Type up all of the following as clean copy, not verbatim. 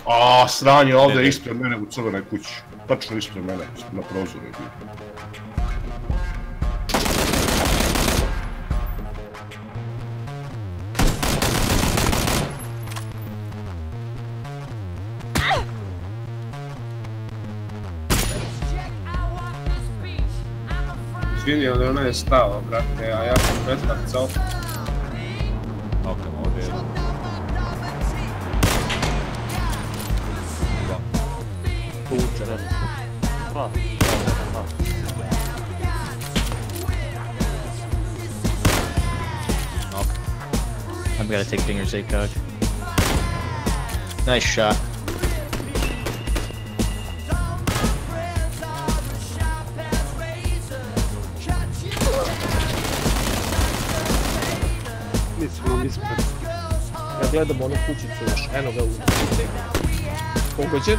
A sranje ovdje ispred mene u crvenoj kući. Tačno ispred mene, na prozoru je bio. Izvini, ali ona je stala, brate, a ja sam pretvarcao. Okej, ovdje je. Tuče, ne znam. Dva. I'm gonna take fingers ACOG. Nice shot. Mislim, ispred. Ja gledam onu kućicu još, eno ga u kući. Pogođen.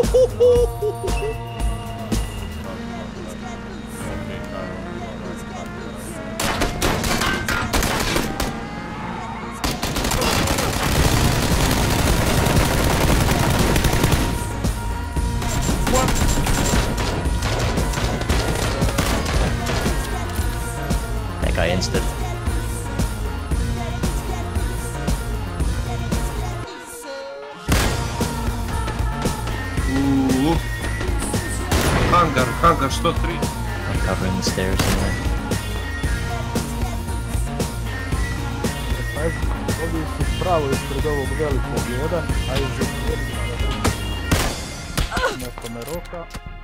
That guy instant. Hangar 103. I'm covering the stairs somewhere. Ovdje su pravo ispred ovog velikog jedan, a iza nekome roka.